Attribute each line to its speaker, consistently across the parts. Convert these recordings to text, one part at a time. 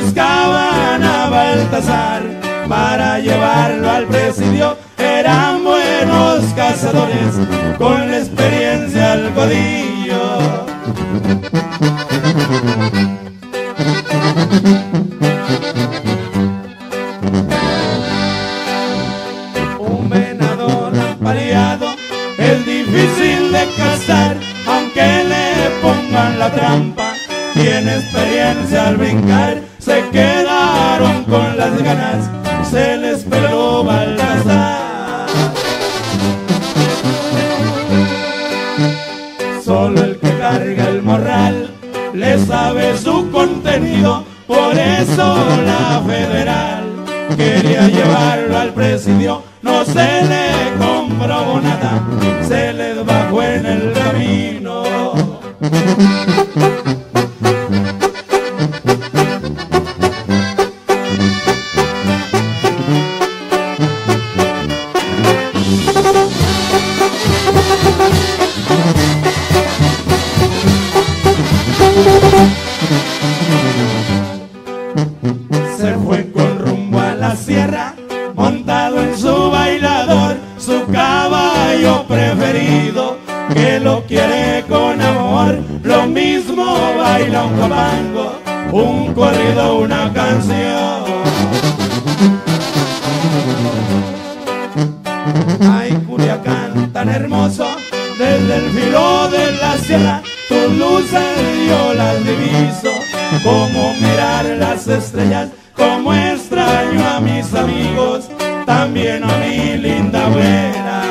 Speaker 1: buscaban a Baltasar para llevarlo al presidio. Eran buenos cazadores con la experiencia al codillo. Un venado lampareado es difícil de cazar, aunque le pongan la trampa. Tiene experiencia al brincar, se quedaron con las ganas, se les peló Baltasar. Solo el que carga el morral le sabe su contenido, por eso la federal quería llevarlo al presidio. No se le comprobó nada, se les bajó en el camino. Se fue con rumbo a la sierra, montado en su bailador, su caballo preferido, que lo quiere con amor. Lo mismo baila un capango, un corrido, una canción. Ay, Culiacán tan hermoso, desde el filo de la sierra, tus luces yo las diviso. Como mirar las estrellas, como extraño a mis amigos, también a mi linda güera.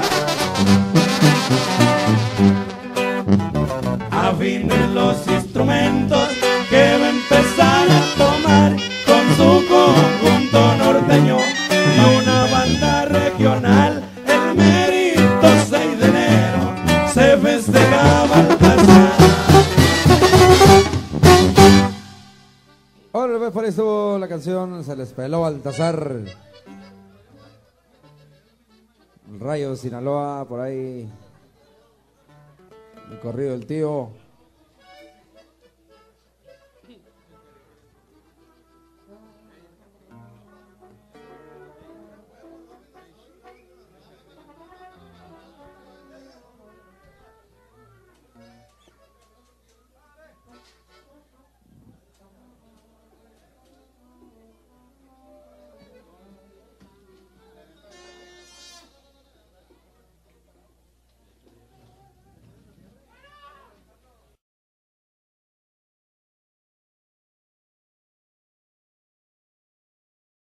Speaker 1: Afinen los instrumentos que va a empezar a tomar con su conjunto norteño y una banda regional. El mérito 6 de enero se festejaba al pasar.
Speaker 2: Ahora pues por eso la canción Se les peló Baltasar. Rayo Sinaloa, por ahí el corrido del tío.